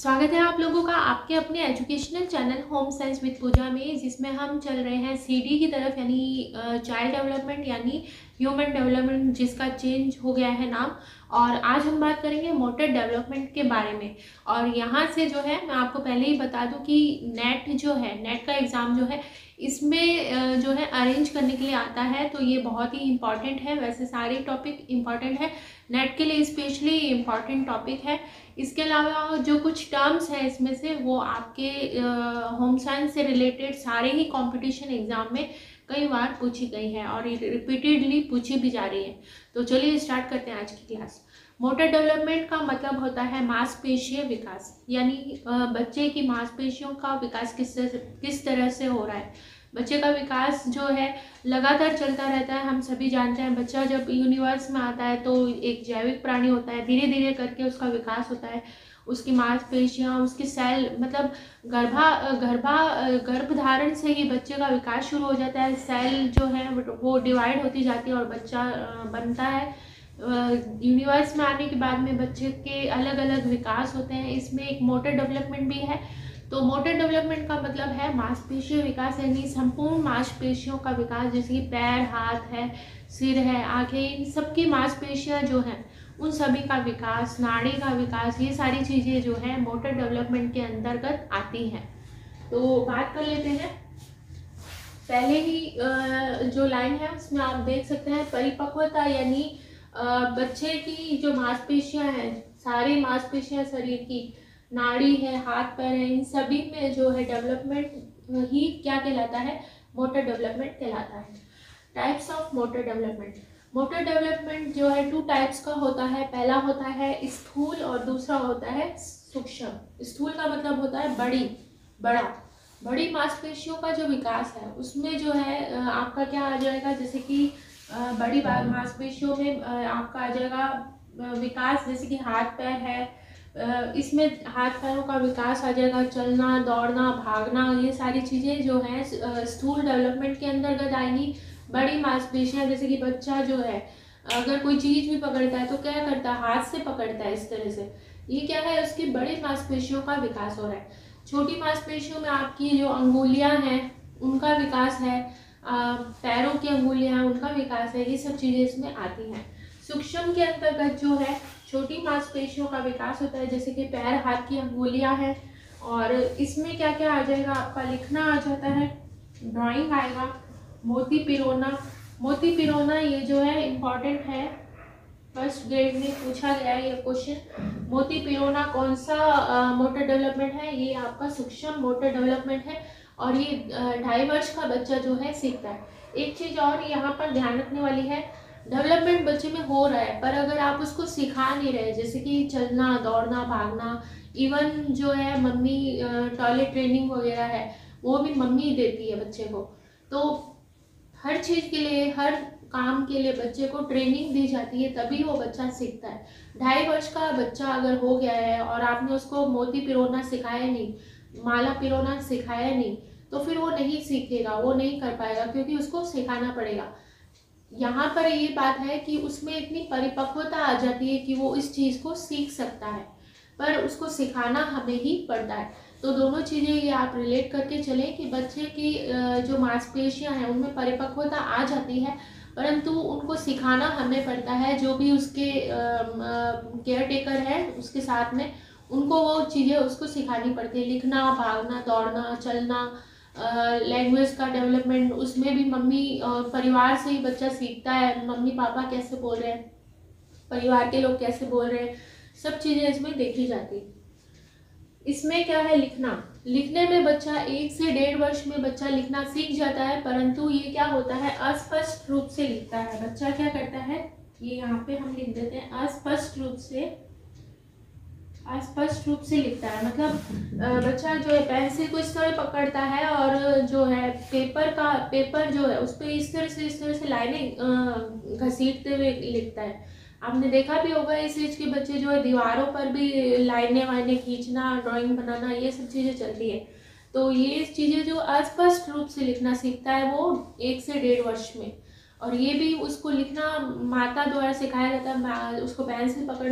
स्वागत है आप लोगों का आपके अपने educational channel home science with Pooja में, जिसमें हम चल रहे हैं सीडी की तरफ, यानी चाइल्ड डेवलपमेंट यानी ह्यूमन डेवलपमेंट, जिसका चेंज हो गया है नाम। और आज हम बात करेंगे मोटर डेवलपमेंट के बारे में। और यहाँ से जो है मैं आपको पहले ही बता दूं कि नेट जो है, नेट का एग्ज़ाम जो है इसमें जो है अरेंज करने के लिए आता है, तो ये बहुत ही इम्पॉर्टेंट है। वैसे सारे टॉपिक इम्पॉर्टेंट है, नेट के लिए स्पेशली इम्पॉर्टेंट टॉपिक है। इसके अलावा जो कुछ टर्म्स हैं इसमें से वो आपके होम साइंस से रिलेटेड सारे ही कंपटीशन एग्जाम में कई बार पूछी गई है और रिपीटेडली पूछी भी जा रही है। तो चलिए स्टार्ट करते हैं आज की क्लास। मोटर डेवलपमेंट का मतलब होता है मांसपेशीय विकास, यानी बच्चे की मांसपेशियों का विकास किस तरह से हो रहा है। बच्चे का विकास जो है लगातार चलता रहता है। हम सभी जानते हैं बच्चा जब यूनिवर्स में आता है तो एक जैविक प्राणी होता है, धीरे धीरे करके उसका विकास होता है। उसकी मांसपेशियाँ, उसकी सेल, मतलब गर्भधारण से ही बच्चे का विकास शुरू हो जाता है। सेल जो है वो डिवाइड होती जाती है और बच्चा बनता है। यूनिवर्स में आने के बाद में बच्चे के अलग अलग विकास होते हैं, इसमें एक मोटर डेवलपमेंट भी है। तो मोटर डेवलपमेंट का मतलब है मांसपेशियों विकास, यानी संपूर्ण मांसपेशियों का विकास, जैसे कि पैर, हाथ है, सिर है, आंखें, इन सबकी मांसपेशियां जो हैं उन सभी का विकास, नाड़ी का विकास, ये सारी चीज़ें जो है मोटर डेवलपमेंट के अंतर्गत आती हैं। तो बात कर लेते हैं। पहले ही जो लाइन है उसमें आप देख सकते हैं परिपक्वता, यानी बच्चे की जो मांसपेशियां हैं, सारी मांसपेशियां शरीर की, नाड़ी है, हाथ पैर है, इन सभी में जो है डेवलपमेंट ही क्या कहलाता है, मोटर डेवलपमेंट कहलाता है। Types of motor development. Motor development जो है 2 टाइप्स का होता है। पहला होता है स्थूल और दूसरा होता है सूक्ष्म। स्थूल का मतलब होता है बड़ी मांसपेशियों का जो विकास है उसमें जो है आपका क्या आ जाएगा, जैसे कि बड़ी मांसपेशियों में आपका आ जाएगा विकास, जैसे कि हाथ पैर है, इसमें हाथ पैरों का विकास आ जाएगा, चलना, दौड़ना, भागना, ये सारी चीज़ें जो हैं स्थूल डेवलपमेंट के अंतर्गत आएंगी। बड़ी मांसपेशियां, जैसे कि बच्चा जो है अगर कोई चीज़ भी पकड़ता है तो क्या करता है, हाथ से पकड़ता है इस तरह से, ये क्या है, उसकी बड़ी मांसपेशियों का विकास हो रहा है। छोटी मांसपेशियों में आपकी जो अंगुलियां हैं उनका विकास है, पैरों की अंगुलियां हैं उनका विकास है, ये सब चीज़ें इसमें आती हैं। सूक्ष्म के अंतर्गत जो है छोटी मांसपेशियों का विकास होता है, जैसे कि पैर, हाथ की अंगुलियां हैं। और इसमें क्या क्या आ जाएगा, आपका लिखना आ जाता है, ड्राइंग आएगा, मोती पिरोना ये जो है इम्पॉर्टेंट है, फर्स्ट ग्रेड में पूछा गया है ये क्वेश्चन। मोती पिरोना कौन सा मोटर डेवलपमेंट है, ये आपका सूक्ष्म मोटर डेवलपमेंट है और ये 2.5 वर्ष का बच्चा जो है सीखता है। एक चीज़ और यहाँ पर ध्यान रखने वाली है, डेवलपमेंट बच्चे में हो रहा है पर अगर आप उसको सिखा नहीं रहे, जैसे कि चलना, दौड़ना, भागना, इवन जो है मम्मी टॉयलेट ट्रेनिंग वगैरह है वो भी मम्मी देती है बच्चे को। तो हर चीज़ के लिए, हर काम के लिए बच्चे को ट्रेनिंग दी जाती है, तभी वो बच्चा सीखता है। 2.5 वर्ष का बच्चा अगर हो गया है और आपने उसको मोती पिरोना सिखाया नहीं, माला पिरोना सिखाया नहीं, तो फिर वो नहीं सीखेगा, वो नहीं कर पाएगा, क्योंकि उसको सिखाना पड़ेगा। यहाँ पर ये बात है कि उसमें इतनी परिपक्वता आ जाती है कि वो इस चीज़ को सीख सकता है, पर उसको सिखाना हमें ही पड़ता है। तो दोनों चीज़ें ये आप रिलेट करके चलें कि बच्चे की जो मांसपेशियां हैं उनमें परिपक्वता आ जाती है, परंतु उनको सिखाना हमें पड़ता है। जो भी उसके केयर टेकर है उसके साथ में, उनको वो चीज़ें उसको सिखानी पड़ती है, लिखना, भागना, दौड़ना, चलना, लैंग्वेज का डेवलपमेंट, उसमें भी मम्मी परिवार से ही बच्चा सीखता है, मम्मी पापा कैसे बोल रहे हैं, परिवार के लोग कैसे बोल रहे हैं, सब चीज़ें इसमें देखी जाती है। इसमें क्या है, लिखने में बच्चा 1 से 1.5 वर्ष में बच्चा लिखना सीख जाता है, परंतु ये क्या होता है, अस्पष्ट रूप से लिखता है। बच्चा क्या करता है, ये यहाँ पे हम लिख देते हैं, अस्पष्ट रूप से लिखता है। मतलब बच्चा जो है पेंसिल को इस तरह पकड़ता है और जो है पेपर जो है उस पर इस तरह से लाइनें घसीटते हुए लिखता है। आपने देखा भी होगा इस एज के बच्चे जो है दीवारों पर भी लाइनें वाइनें खींचना, ड्राइंग बनाना, ये सब चीज़ें चलती है। तो ये चीज़ें जो अस्पष्ट रूप से लिखना सीखता है वो 1 से 1.5 वर्ष में। और ये भी उसको लिखना माता द्वारा सिखाया जाता है, उसको पेंसिल पकड़ना,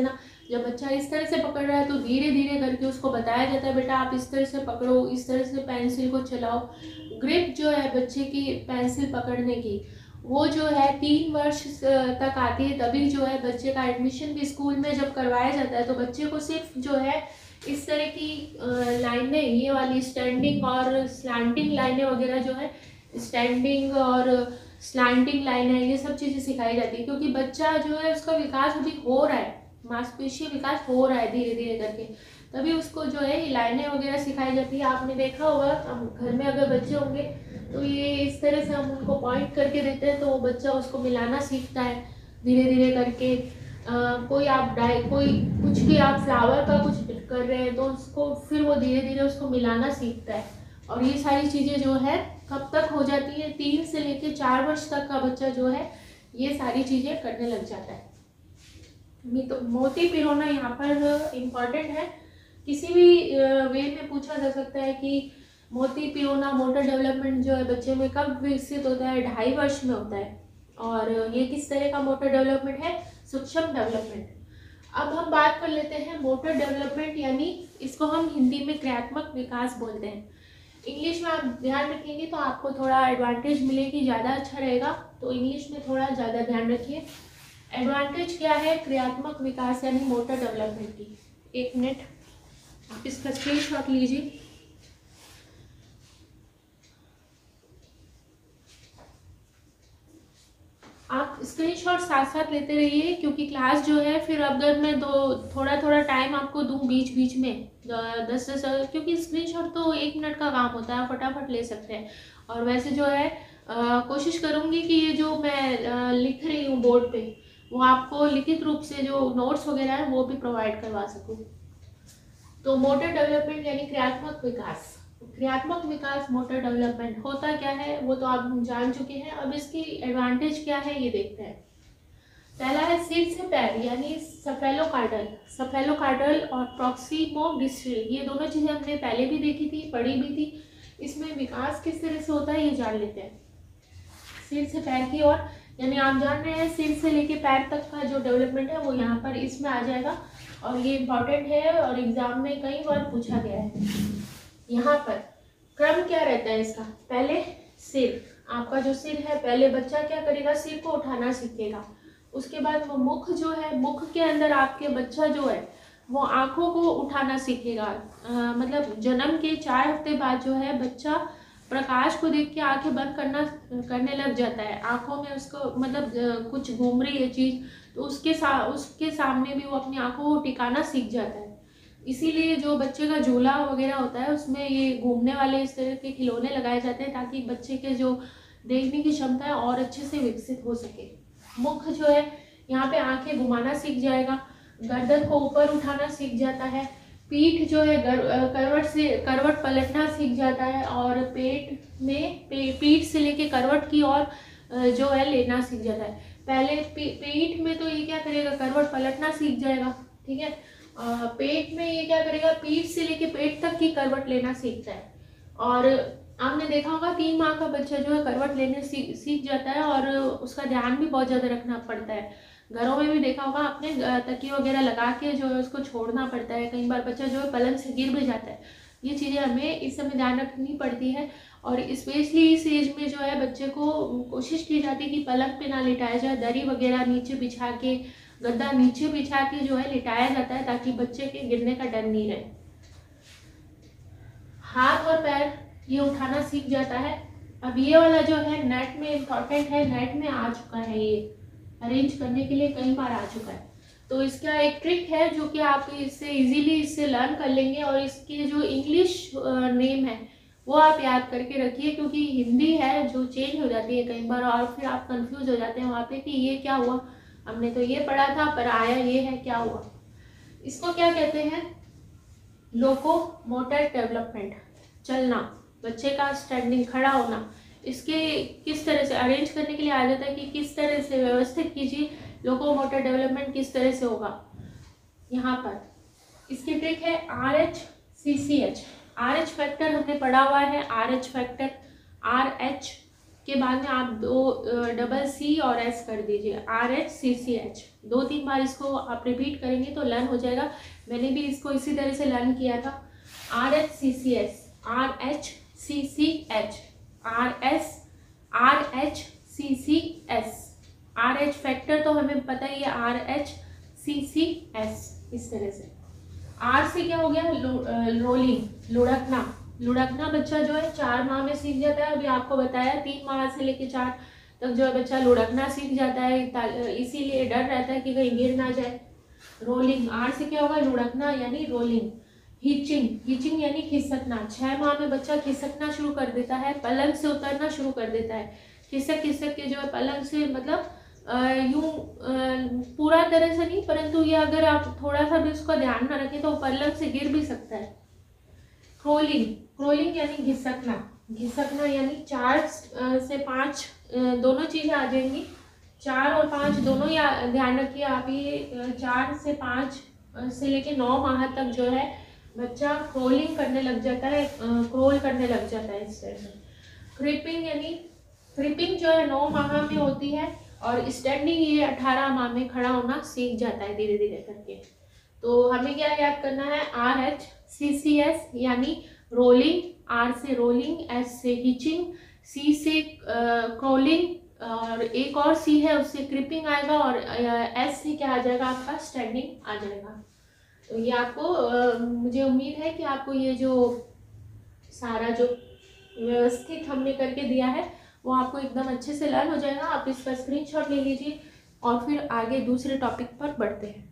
जब बच्चा इस तरह से पकड़ रहा है तो धीरे धीरे करके उसको बताया जाता है बेटा आप इस तरह से पकड़ो, इस तरह से पेंसिल को चलाओ। ग्रिप जो है बच्चे की पेंसिल पकड़ने की वो जो है 3 वर्ष तक आती है, तभी जो है बच्चे का एडमिशन भी स्कूल में जब करवाया जाता है तो बच्चे को सिर्फ जो है इस तरह की लाइनें, ये वाली स्टैंडिंग और स्लैंटिंग लाइनें वगैरह जो है, स्टैंडिंग और स्लैंटिंग लाइन है, ये सब चीज़ें सिखाई जाती है क्योंकि बच्चा जो है उसका विकास अभी हो रहा है, मांसपेशीय विकास हो रहा है धीरे धीरे करके, तभी उसको जो है ये लाइनें वगैरह सिखाई जाती है। आपने देखा होगा घर में अगर बच्चे होंगे तो ये इस तरह से हम उनको पॉइंट करके देते हैं तो वो बच्चा उसको मिलाना सीखता है धीरे धीरे करके। कोई कुछ भी आप फ्लावर का कुछ कर रहे हैं तो उसको फिर वो धीरे धीरे उसको मिलाना सीखता है। और ये सारी चीज़ें जो है कब तक हो जाती है, 3 से लेकर 4 वर्ष तक का बच्चा जो है ये सारी चीज़ें करने लग जाता है। तो मोती पिरोना यहाँ पर इम्पॉर्टेंट है, किसी भी वे में पूछा जा सकता है कि मोती पिरोना मोटर डेवलपमेंट जो है बच्चे में कब विकसित होता है, 2.5 वर्ष में होता है। और ये किस तरह का मोटर डेवलपमेंट है, सूक्ष्म डेवलपमेंट। अब हम बात कर लेते हैं मोटर डेवलपमेंट, यानी इसको हम हिंदी में क्रियात्मक विकास बोलते हैं। इंग्लिश में आप ध्यान रखेंगे तो आपको थोड़ा एडवांटेज मिलेगी, ज़्यादा अच्छा रहेगा, तो इंग्लिश में थोड़ा ज़्यादा ध्यान रखिए। एडवांटेज क्या है क्रियात्मक विकास यानी मोटर डेवलपमेंट की। 1 मिनट आप इसका स्क्रीनशॉट लीजिए। आप स्क्रीनशॉट साथ साथ लेते रहिए क्योंकि क्लास जो है फिर अगर मैं थोड़ा थोड़ा टाइम आपको दूं बीच बीच में 10 क्योंकि स्क्रीनशॉट तो 1 मिनट का काम होता है, फटाफट ले सकते हैं। और वैसे जो है कोशिश करूंगी कि ये जो मैं लिख रही हूँ बोर्ड पे वो आपको लिखित रूप से जो नोट्स वगैरह है वो भी प्रोवाइड करवा सकूँ। तो मोटर डेवलपमेंट यानी क्रियात्मक विकास। क्रियात्मक विकास मोटर डेवलपमेंट होता क्या है वो तो आप जान चुके हैं। अब इसकी एडवांटेज क्या है ये देखते हैं। पहला है सिर से पैर यानी सफेलोकार्डल। सफेलोकार्डल और प्रॉक्सिमोडिस्टल, ये दोनों चीजें हमने पहले भी देखी थी, पढ़ी भी थी। इसमें विकास किस तरह से होता है ये जान लेते हैं। सिर से पैर की ओर, यानी आप जान रहे हैं सिर से लेके पैर तक का जो डेवलपमेंट है वो यहाँ पर इसमें आ जाएगा और ये इम्पॉर्टेंट है और एग्जाम में कई बार पूछा गया है। यहाँ पर क्रम क्या रहता है इसका, पहले सिर, आपका जो सिर है पहले बच्चा क्या करेगा, सिर को उठाना सीखेगा। उसके बाद वो मुख जो है, मुख के अंदर आपके बच्चा जो है वो आंखों को उठाना सीखेगा। मतलब जन्म के 4 हफ्ते बाद जो है बच्चा प्रकाश को देख के आंखें बंद करने लग जाता है। आंखों में उसको मतलब कुछ घूम रही है चीज तो उसके सामने भी वो अपनी आंखों को टिकाना सीख जाता है। इसीलिए जो बच्चे का झूला वगैरह होता है उसमें ये घूमने वाले इस तरह के खिलौने लगाए जाते हैं ताकि बच्चे के जो देखने की क्षमता है और अच्छे से विकसित हो सके। मुख जो है यहाँ पे आंखें घुमाना सीख जाएगा, गर्दन को ऊपर उठाना सीख जाता है, पीठ जो है करवट पलटना सीख जाता है और पीठ से लेके करवट की ओर जो है लेना सीख जाता है। पहले पीठ में तो ये क्या करेगा, करवट पलटना सीख जाएगा, ठीक है। पेट में ये क्या करेगा, पीठ से लेके पेट तक की करवट लेना सीखता है। और आपने देखा होगा 3 माह का बच्चा जो है करवट लेने सीख जाता है और उसका ध्यान भी बहुत ज़्यादा रखना पड़ता है। घरों में भी देखा होगा आपने, तकिए वगैरह लगा के जो है उसको छोड़ना पड़ता है। कई बार बच्चा जो है पलंग से गिर भी जाता है। ये चीज़ें हमें इस समय ध्यान रखनी पड़ती है और स्पेशली इस एज में जो है बच्चे को कोशिश की जाती है कि पलंग पे ना लिटाया जाए, दरी वगैरह नीचे बिछा के, गद्दा नीचे बिछा के जो है लिटाया जाता है ताकि बच्चे के गिरने का डर नहीं रहे। हाथ और पैर ये उठाना सीख जाता है। अब ये वाला जो है नेट में इम्पॉर्टेंट है, नेट में आ चुका है, ये अरेंज करने के लिए कई बार आ चुका है। तो इसका एक ट्रिक है जो कि आप इससे इजीली इससे लर्न कर लेंगे और इसके जो इंग्लिश नेम है वो आप याद करके रखिए क्योंकि हिंदी है जो चेंज हो जाती है कई बार और फिर आप कंफ्यूज हो जाते हैं वहाँ पे कि ये क्या हुआ, हमने तो ये पढ़ा था पर आया ये है, क्या हुआ। इसको क्या कहते हैं, लोकोमोटर डेवलपमेंट, चलना, बच्चे का स्टैंडिंग, खड़ा होना। इसके किस तरह से अरेंज करने के लिए आ जाता है कि किस तरह से व्यवस्थित कीजिए लोकोमोटर डेवलपमेंट किस तरह से होगा। यहाँ पर इसकी ट्रिक है RH CCH। RH फैक्टर हमने पढ़ा हुआ है, RH फैक्टर, RH के बाद में आप दो डबल सी और एस कर दीजिए, RHCCH। 2-3 बार इसको आप रिपीट करेंगे तो लर्न हो जाएगा। मैंने भी इसको इसी तरह से लर्न किया था। RHCCH, RHCCH, RHCCS। RH factor तो हमें पता ही है, RHCCS इस तरह से। R से क्या हो गया, रोलिंग, लुढ़कना। लुढ़कना बच्चा जो है 4 माह में सीख जाता है। अभी आपको बताया 3 माह से लेकर 4 तक जो है बच्चा लुढ़कना सीख जाता है, इसीलिए डर रहता है कि कहीं गिर ना जाए। रोलिंग, R से क्या होगा, लुढ़कना यानी रोलिंग। हिचिंग, हिचिंग यानी खिसकना। 6 माह में बच्चा खिसकना शुरू कर देता है, पलंग से उतरना शुरू कर देता है। खिसक खिसक के जो है पलंग से, मतलब यूं पूरा तरह से नहीं, परंतु ये अगर आप थोड़ा सा भी उसका ध्यान ना रखें तो पलंग से गिर भी सकता है। क्रोलिंग, क्रोलिंग यानी घिसकना। घिसकना यानी 4 से 5 दोनों चीज़ें आ जाएंगी। 4 और 5 दोनों ध्यान रखिए आप। ये 4 से 5 से लेके 9 माह तक जो है बच्चा क्रोलिंग करने लग जाता है, क्रोल करने लग जाता है इस तरह से। क्रीपिंग यानी, क्रीपिंग जो है 9 माह में होती है और स्टैंडिंग ये 18 माह में खड़ा होना सीख जाता है धीरे धीरे करके। तो हमें क्या याद करना है, RHCCS यानी रोलिंग, R से रोलिंग, S से हिचिंग, C से क्रोलिंग और एक और C है उससे क्रिपिंग आएगा और S से क्या आ जाएगा आपका, स्टैंडिंग आ जाएगा। तो ये आपको मुझे उम्मीद है कि आपको ये जो सारा जो व्यवस्थित हमने करके दिया है वो आपको एकदम अच्छे से लर्न हो जाएगा। आप इसका स्क्रीनशॉट ले लीजिए और फिर आगे दूसरे टॉपिक पर बढ़ते हैं।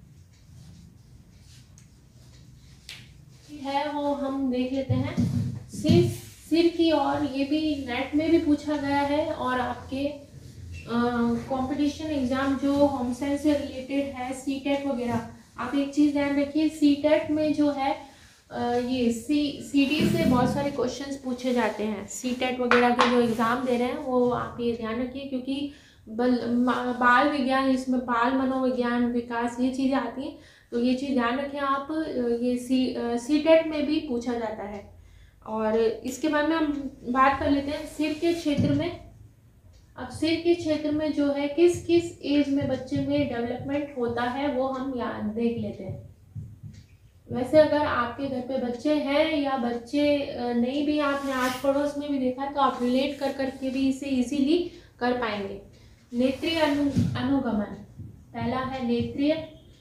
है वो हम देख लेते हैं सिर की। और ये भी नेट में भी पूछा गया है और आपके कंपटीशन एग्जाम जो होम साइंस से रिलेटेड है, सीटेट वगैरह, आप एक चीज़ ध्यान रखिए, सीटेट में जो है ये सीडी से बहुत सारे क्वेश्चंस पूछे जाते हैं। सीटेट वगैरह के जो एग्ज़ाम दे रहे हैं वो आप ये ध्यान रखिए, क्योंकि बाल विज्ञान, इसमें बाल मनोविज्ञान विकास ये चीज़ें आती हैं, तो ये चीज़ ध्यान रखें आप। ये सीटेट में भी पूछा जाता है। और इसके बाद में हम बात कर लेते हैं सिर के क्षेत्र में। अब सिर के क्षेत्र में जो है किस किस एज में बच्चे में डेवलपमेंट होता है वो हम याद देख लेते हैं। वैसे अगर आपके घर पे बच्चे हैं या बच्चे नहीं भी, आपने आस पड़ोस में भी देखा है, तो आप रिलेट कर करके भी इसे इजीली कर पाएंगे। नेत्रीय अनुगमन, पहला है नेत्रीय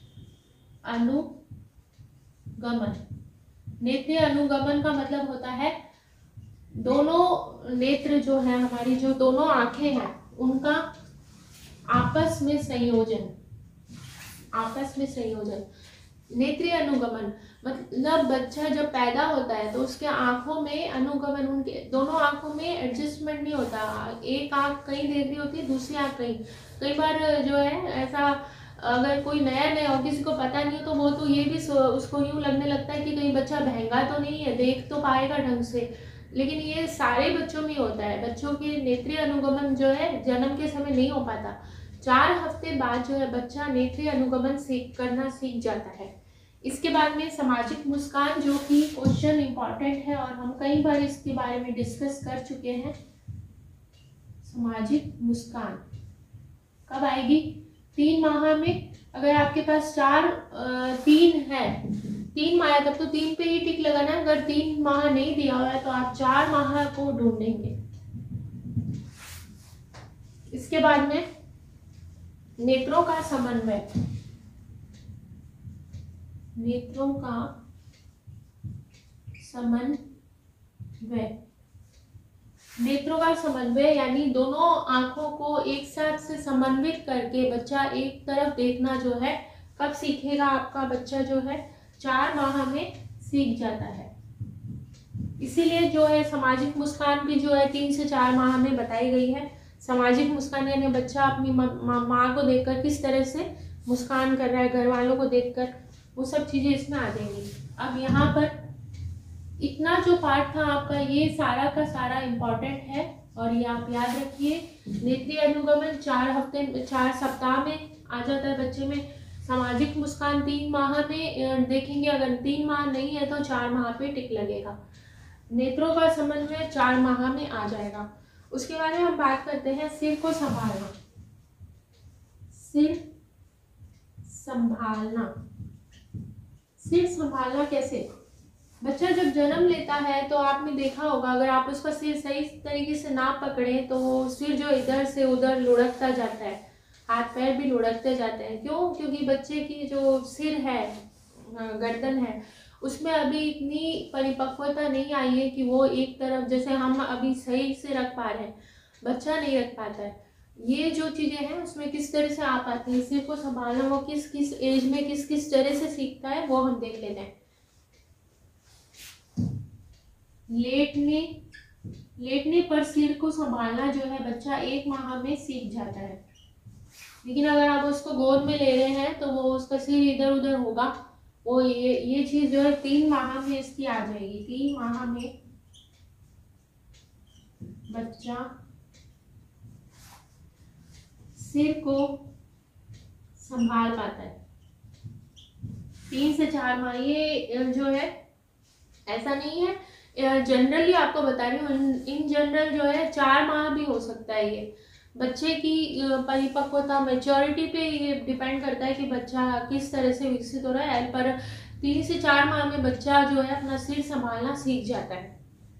अनुगमन। नेत्रीय अनुगमन का मतलब होता है दोनों नेत्र जो है, हमारी जो दोनों आंखें हैं, उनका आपस में संयोजन, आपस में संयोजन। नेत्रीय अनुगमन मतलब बच्चा जब पैदा होता है तो उसके आंखों में अनुगमन, उनके दोनों आंखों में एडजस्टमेंट नहीं होता। एक आंख कहीं देख रही होती है, दूसरी आंख कहीं। कई बार जो है ऐसा, अगर कोई नया नया हो, किसी को पता नहीं हो, तो वो तो ये भी उसको यूँ लगने लगता है कि कहीं बच्चा बहंगा तो नहीं है, देख तो पाएगा ढंग से। लेकिन ये सारे बच्चों में होता है। बच्चों के नेत्रीय अनुगमन जो है जन्म के समय नहीं हो पाता। 4 हफ्ते बाद जो है बच्चा नेत्रीय अनुगमन करना सीख जाता है। इसके बाद में सामाजिक मुस्कान, जो कि क्वेश्चन इम्पॉर्टेंट है और हम कई बार इसके बारे में डिस्कस कर चुके हैं। सामाजिक मुस्कान कब आएगी, 3 माह में। अगर आपके पास 3 है, 3 माह तब तो 3 पे ही टिक लगाना। अगर 3 माह नहीं दिया हुआ है तो आप 4 माह को ढूंढेंगे। इसके बाद में नेत्रों का समन्वय, नेत्रों का समन्वय। नेत्रों का समन्वय यानी दोनों आंखों को एक साथ से समन्वित करके बच्चा एक तरफ देखना जो है कब सीखेगा, आपका बच्चा जो है 4 माह में सीख जाता है। इसीलिए जो है सामाजिक मुस्कान भी जो है 3 से 4 माह में बताई गई है। सामाजिक मुस्कान यानी बच्चा अपनी माँ को देखकर किस तरह से मुस्कान कर रहा है, घर वालों को देखकर, वो सब चीज़ें इसमें आ जाएंगी। अब यहाँ पर इतना जो पार्ट था आपका, ये सारा का सारा इम्पॉर्टेंट है और ये आप याद रखिए। नेत्रीय अनुगमन 4 सप्ताह में आ जाता है बच्चे में। सामाजिक मुस्कान 3 माह में देखेंगे, अगर 3 माह नहीं है तो 4 माह पे टिक लगेगा। नेत्रों का समन्वय 4 माह में आ जाएगा। उसके बाद में हम बात करते हैं सिर को संभालना। सिर संभालना, सिर संभालना कैसे? बच्चा जब जन्म लेता है तो आपने देखा होगा, अगर आप उसका सिर सही तरीके से ना पकड़े तो सिर जो इधर से उधर लुढ़कता जाता है, हाथ पैर भी लुढ़कते जाते हैं। क्यों? क्योंकि बच्चे की जो सिर है, गर्दन है, उसमें अभी इतनी परिपक्वता नहीं आई है कि वो एक तरफ, जैसे हम अभी सही से रख पा रहे हैं, बच्चा नहीं रख पाता है। ये जो चीजें हैं उसमें किस तरह से आ पाती है, सिर को संभालना वो किस किस एज में किस किस तरह से सीखता है, वो हम देख लेते हैं। लेटने पर सिर को संभालना जो है बच्चा 1 माह में सीख जाता है। लेकिन अगर आप उसको गोद में ले रहे हैं तो वो उसका सिर इधर उधर होगा, वो ये चीज जो है 3 माह में इसकी आ जाएगी। 3 माह में बच्चा सिर को संभाल पाता है। 3 से 4 माह, ये जो है ऐसा नहीं है, जनरली आपको बता रही हूँ, इन जनरल जो है 4 माह भी हो सकता है। ये बच्चे की परिपक्वता, मैच्योरिटी पे ये डिपेंड करता है कि बच्चा किस तरह से विकसित हो रहा है। पर 3 से 4 माह में बच्चा जो है अपना सिर संभालना सीख जाता है।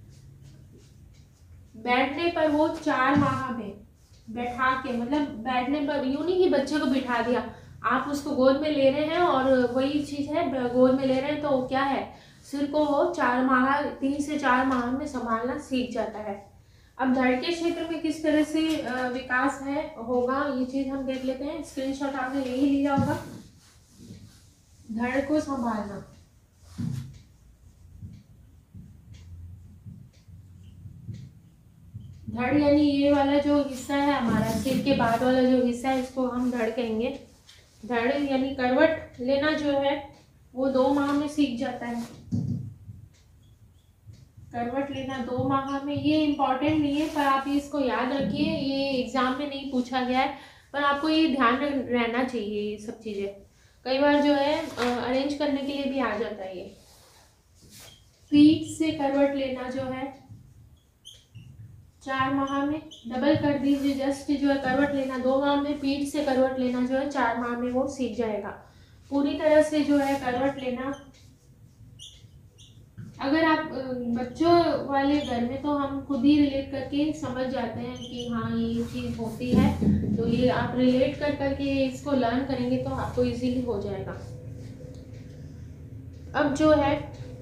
बैठने पर वो 4 माह में बैठा के, मतलब बैठने पर यूं नहीं कि बच्चे को बिठा दिया, आप उसको गोद में ले रहे हैं और वही चीज है, गोद में ले रहे हैं तो क्या है, सिर को वो 4 माह, 3 से 4 माह में संभालना सीख जाता है। अब धड़ के क्षेत्र में किस तरह से विकास है होगा, ये चीज हम देख लेते हैं। स्क्रीनशॉट आपने ले ही लिया होगा। धड़ को संभालना, धड़ यानी ये वाला जो हिस्सा है हमारा, सिर के बाद वाला जो हिस्सा है, इसको हम धड़ कहेंगे। धड़ यानी करवट लेना जो है वो 2 माह में सीख जाता है। करवट लेना 2 माह में, ये इम्पोर्टेंट नहीं है पर आप इसको याद रखिए, ये एग्जाम में नहीं पूछा गया है, पर आपको ये ध्यान रहना चाहिए। ये सब चीजें कई बार जो है अरेंज करने के लिए भी आ जाता है। ये पीठ से करवट लेना जो है 4 माह में, डबल कर दीजिए, जस्ट जो है करवट लेना 2 माह में, पीठ से करवट लेना जो है 4 माह में वो सीख जाएगा। पूरी तरह से जो है करवट लेना, अगर आप बच्चों वाले घर में तो हम खुद ही रिलेट करके समझ जाते हैं कि हाँ ये चीज होती है, तो ये आप रिलेट कर करके इसको लर्न करेंगे तो आपको इजीली हो जाएगा। अब जो है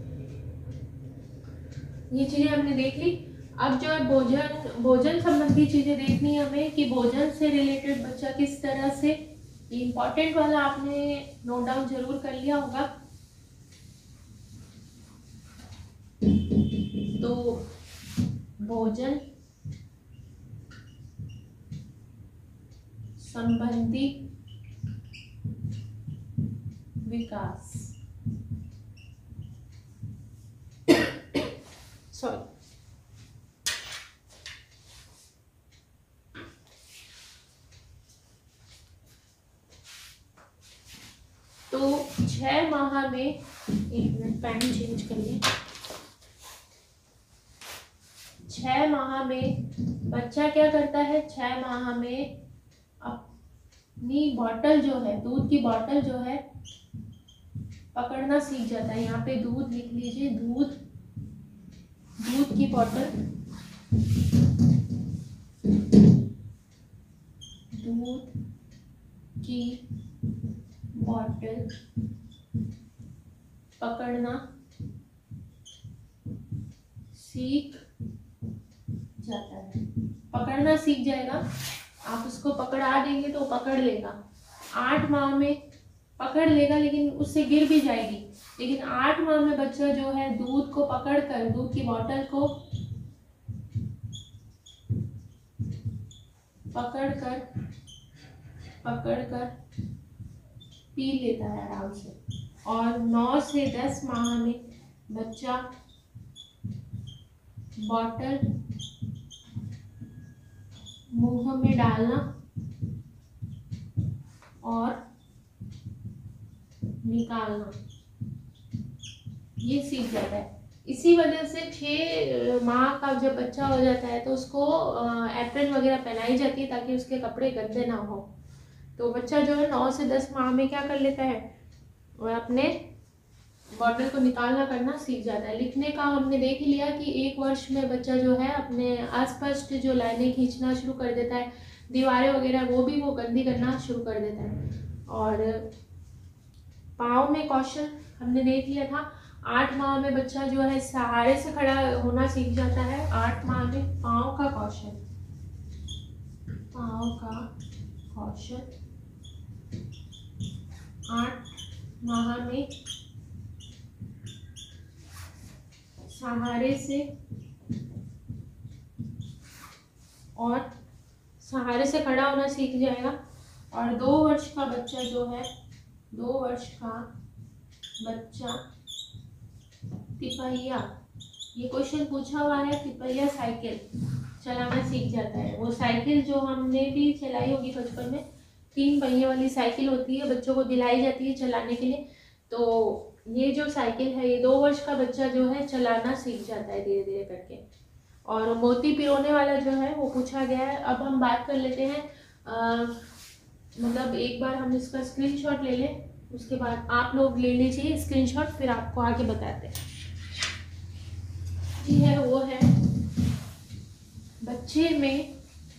ये चीजें हमने देख ली। अब जो है भोजन संबंधी चीजें देखनी है हमें, कि भोजन से रिलेटेड बच्चा किस तरह से, ये इम्पोर्टेंट वाला आपने नोट डाउन जरूर कर लिया होगा। तो भोजन संबंधी विकास, सॉरी, तो 6 माह में, 1 मिनट पैन चेंज करिए, 6 माह में बच्चा क्या करता है, 6 माह में अपनी बॉटल जो है, दूध की बॉटल जो है पकड़ना सीख जाता है। यहाँ पे दूध लिख लीजिए, दूध की बॉटल, दूध की बॉटल पकड़ना सीख जाता है। पकड़ना सीख जाएगा, आप उसको पकड़ा देंगे तो पकड़ लेगा। 8 माह में पकड़ लेगा लेकिन उससे गिर भी जाएगी, लेकिन 8 माह में बच्चा जो है दूध को पकड़कर, दूध की बोतल को पकड़कर पी लेता है आराम से। और 9 से 10 माह में बच्चा बॉटल मुंह में डालना और निकालना ये सीख जाता है। इसी वजह से 6 माह का जब बच्चा हो जाता है तो उसको एप्रन वगैरह पहनाई जाती है ताकि उसके कपड़े गंदे ना हो। तो बच्चा जो है 9 से 10 माह में क्या कर लेता है, वह अपने बॉटल को निकालना करना सीख जाता है। लिखने का हमने देख ही लिया कि 1 वर्ष में बच्चा जो है अपने आसपास की जो लाइनें खींचना शुरू कर देता है, दीवारें वगैरह वो गंदी करना शुरू कर देता है। और पाँव में कौशल हमने देख लिया था। 8 माह में बच्चा जो है सहारे से खड़ा होना सीख जाता है। 8 माह में पाँव का कौशल, पाँव का कौशल 8 माह में सहारे से खड़ा होना सीख जाएगा। और 2 वर्ष का बच्चा जो है, 2 वर्ष का बच्चा तिपहिया, ये क्वेश्चन पूछा हुआ है, तिपहिया साइकिल चलाना सीख जाता है। वो साइकिल जो हमने भी चलाई होगी बचपन में, 3 पहिए वाली साइकिल होती है, बच्चों को दिलाई जाती है चलाने के लिए। तो ये जो साइकिल है, ये 2 वर्ष का बच्चा जो है चलाना सीख जाता है धीरे धीरे करके। और मोती पिरोने वाला जो है वो पूछा गया है। अब हम बात कर लेते हैं, मतलब एक बार हम इसका स्क्रीनशॉट ले लें, उसके बाद आप लोग ले लीजिए स्क्रीनशॉट, फिर आपको आगे बताते हैं। जी है, वो है बच्चे में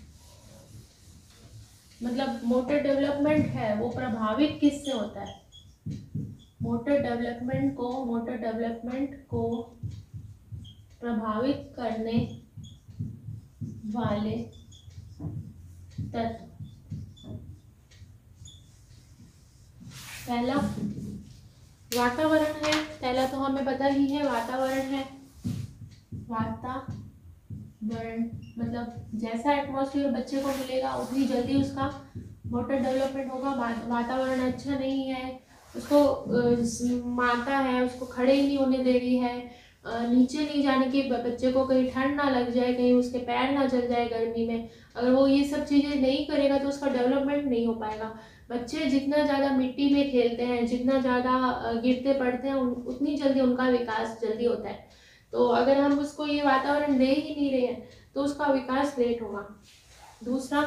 मतलब मोटर डेवलपमेंट है वो प्रभावित किससे होता है। मोटर डेवलपमेंट को प्रभावित करने वाले तत्व, पहला वातावरण है। पहला तो हमें पता ही है वातावरण है। वातावरण मतलब जैसा एटमॉस्फेयर बच्चे को मिलेगा उतनी जल्दी उसका मोटर डेवलपमेंट होगा। वातावरण अच्छा नहीं है, उसको मारता है, उसको खड़े ही नहीं होने दे रही है, नीचे नहीं जाने की, बच्चे को कहीं ठंड ना लग जाए, कहीं उसके पैर ना जल जाए गर्मी में, अगर वो ये सब चीज़ें नहीं करेगा तो उसका डेवलपमेंट नहीं हो पाएगा। बच्चे जितना ज़्यादा मिट्टी में खेलते हैं, जितना ज़्यादा गिरते पड़ते हैं, उतनी जल्दी उनका विकास जल्दी होता है। तो अगर हम उसको ये वातावरण दे ही नहीं रहे हैं तो उसका विकास लेट होगा। दूसरा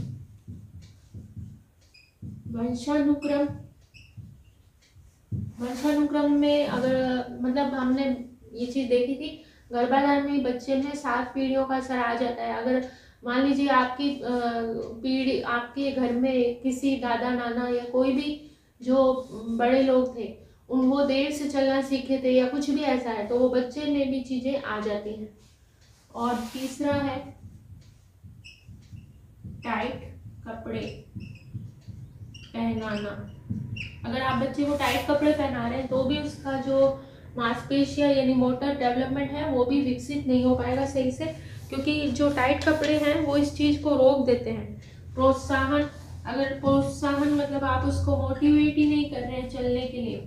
वंशानुक्रम में अगर मतलब हमने ये चीज़ देखी थी, गर्भाधान में बच्चे में 7 पीढ़ियों का असर आ जाता है। अगर मान लीजिए आपकी पीढ़ी, आपके घर में किसी दादा नाना या कोई भी जो बड़े लोग थे वो देर से चलना सीखे थे या कुछ भी ऐसा है, तो वो बच्चे में भी चीज़ें आ जाती हैं। और तीसरा है टाइट कपड़े पहनाना। अगर आप बच्चे को टाइट कपड़े पहना रहे हैं तो भी उसका जो मांसपेशियां यानी मोटर डेवलपमेंट है वो भी विकसित नहीं हो पाएगा सही से, क्योंकि जो टाइट कपड़े हैं वो इस चीज़ को रोक देते हैं। प्रोत्साहन, अगर प्रोत्साहन मतलब आप उसको मोटिवेट ही नहीं कर रहे हैं चलने के लिए,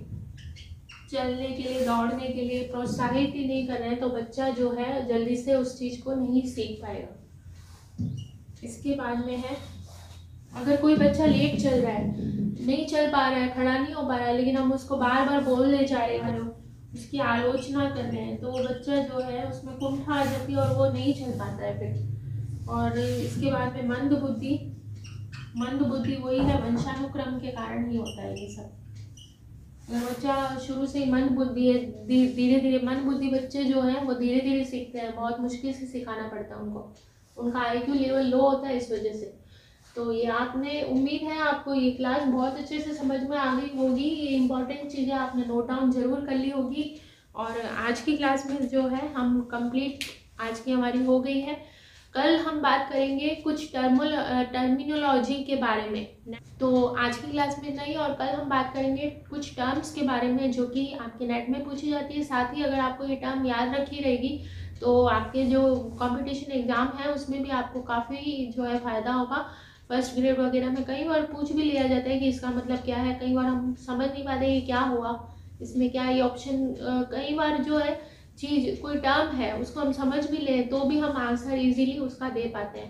दौड़ने के लिए प्रोत्साहित ही नहीं कर रहे हैं, तो बच्चा जो है जल्दी से उस चीज़ को नहीं सीख पाएगा। इसके बाद में है, अगर कोई बच्चा लेट चल रहा है, नहीं चल पा रहा है, खड़ा नहीं हो पा रहा है, लेकिन हम उसको बार बार बोलने जा रहे हैं, उसकी आलोचना कर रहे हैं, तो वो बच्चा जो है उसमें कुंठा आ जाती है और वो नहीं चल पाता है फिर। और इसके बाद में मंद बुद्धि वही है, वंशानुक्रम के कारण ही होता है ये सब। अगर बच्चा शुरू से ही मंद बुद्धि है, धीरे धीरे मंद बुद्धि बच्चे जो हैं वो धीरे धीरे सीखते हैं, बहुत मुश्किल से सिखाना पड़ता है उनको, उनका IQ लेवल लो होता है इस वजह से। तो ये आपने, उम्मीद है आपको ये क्लास बहुत अच्छे से समझ में आ गई होगी, ये इंपॉर्टेंट चीज़ें आपने नोट डाउन जरूर कर ली होगी। और आज की क्लास में जो है हम कंप्लीट आज की हमारी हो गई है। कल हम बात करेंगे कुछ टर्मिनोलॉजी के बारे में। तो आज की क्लास में इतना ही, और कल हम बात करेंगे कुछ टर्म्स के बारे में जो कि आपके नेट में पूछी जाती है। साथ ही अगर आपको ये टर्म याद रखी रहेगी तो आपके जो कंपटीशन एग्ज़ाम है उसमें भी आपको काफ़ी जो है फ़ायदा होगा। फर्स्ट ग्रेड वगैरह में कई बार पूछ भी लिया जाता है कि इसका मतलब क्या है, कई बार हम समझ नहीं पाते कि क्या हुआ इसमें, क्या ये ऑप्शन, कई बार जो है चीज़ कोई टर्म है उसको हम समझ भी लें तो भी हम आंसर इजीली उसका दे पाते हैं।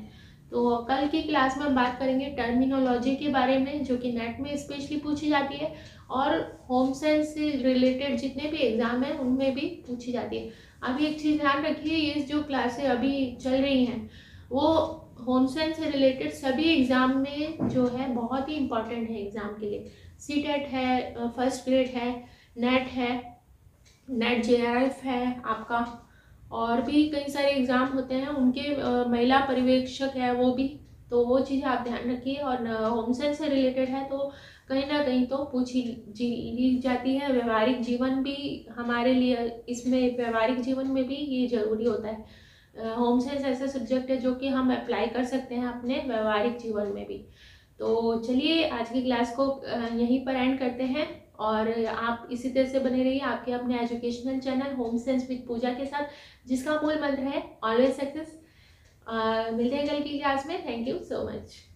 तो कल की क्लास में हम बात करेंगे टर्मिनोलॉजी के बारे में, जो कि नेट में स्पेशली पूछी जाती है और होम साइंस से रिलेटेड जितने भी एग्ज़ाम हैं उनमें भी पूछी जाती है। अब एक चीज़ ध्यान रखिए, ये जो क्लासें अभी चल रही हैं वो होम साइंस से रिलेटेड सभी एग्ज़ाम में जो है बहुत ही इम्पॉर्टेंट है एग्ज़ाम के लिए। सीटेट है, फर्स्ट ग्रेड है, नेट है, नेट जेआरएफ है आपका, और भी कई सारे एग्ज़ाम होते हैं उनके महिला पर्यवेक्षक है वो भी। तो वो चीज़ें आप ध्यान रखिए। और होम साइंस से रिलेटेड है तो कहीं ना कहीं तो पूछी ली जाती है। व्यवहारिक जीवन भी हमारे लिए, इसमें व्यवहारिक जीवन में भी ये ज़रूरी होता है। होम साइंस ऐसा सब्जेक्ट है जो कि हम अप्लाई कर सकते हैं अपने व्यवहारिक जीवन में भी। तो चलिए आज की क्लास को यहीं पर एंड करते हैं, और आप इसी तरह से बने रहिए आपके अपने educational channel home science with Pooja के साथ, जिसका मूल मंत्र है ऑलवेज सक्सेस। मिलते हैं कल की क्लास में। Thank you so much.